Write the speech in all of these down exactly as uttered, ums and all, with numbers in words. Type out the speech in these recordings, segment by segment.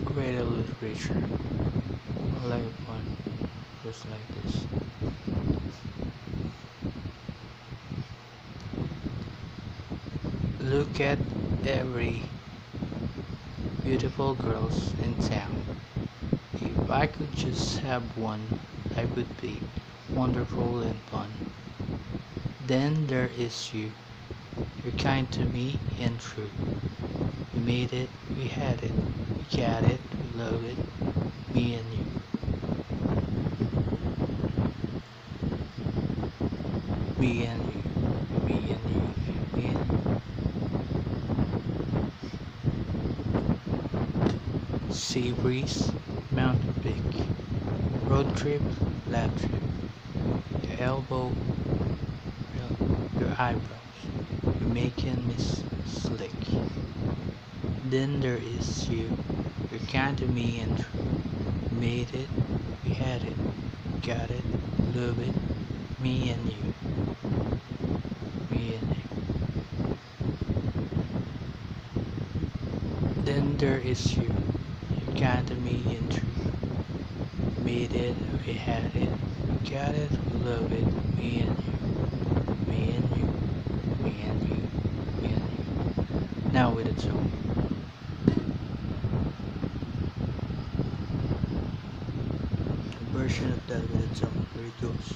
Greater literature, like one, just like this. Look at every beautiful girls in town. If I could just have one, I would be wonderful and fun. Then there is you. You're kind to me and true. We made it, we had it, we got it, we love it, me and you. Me and you, me and you, me and you. Sea breeze, mountain peak, road trip, lap trip, your elbow, your, your eyebrows, you're making me s- slick. Then there is you, you're kind to me and true. We made it, we had it, got it, love it, me and you, me and you. Then there is you, you kind to me and true. Made it, we had it, we got it, we love it, me and you, me and you, me and you, me and you. Now with a tone. A version of that with a tone, where it goes.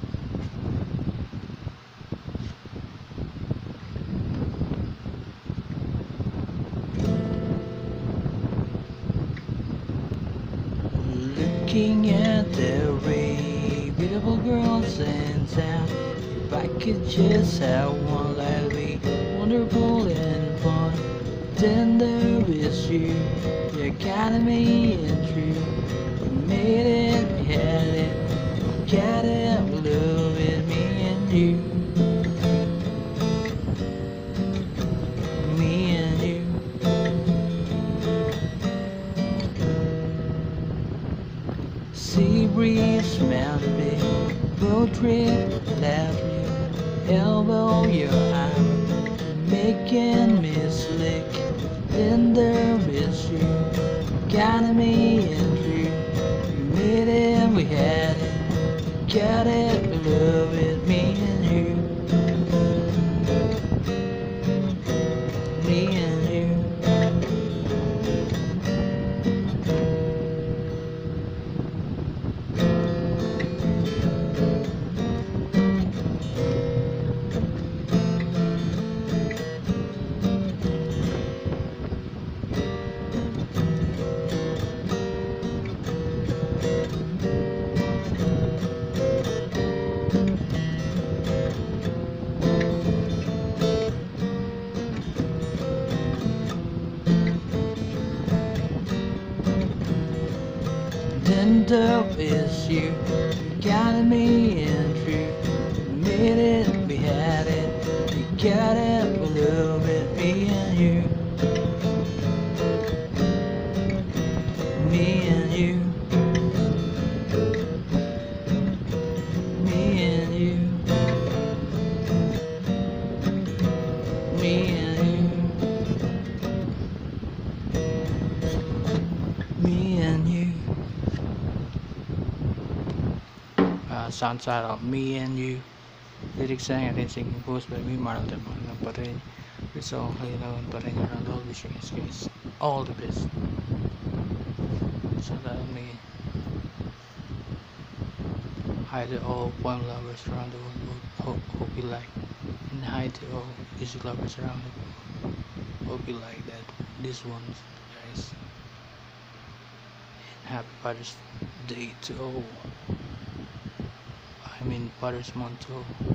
Looking at every beautiful girls in town. If I could just have one, that'd be wonderful and fun. Then there is you, you got me and true. We made it, we had it, we got it, we love it, me and you, me and you. Sea breeze, mountain big, road trip, laugh you, elbow your arm, making me slick. Then there is you, got me and true. We made it, we had it, got it, we love it, me and you, me and you. Then there is you, you got me and true. We made it, we had it, we got it, we love it, me and you, me and you, me and you, me and you, me and you. Uh, soundtrack of Me and You. Lyrics sang and dancing composed by me, Marlon Temple, pa rin. With song Halinawan pa rin around all wishing his case. All the best. So that me. Hi to all poem lovers around the world. Hope, hope you like. And hi to all music lovers around the world. Hope you like that. This one, guys. And happy Father's Day to all. I mean Father's Month to all.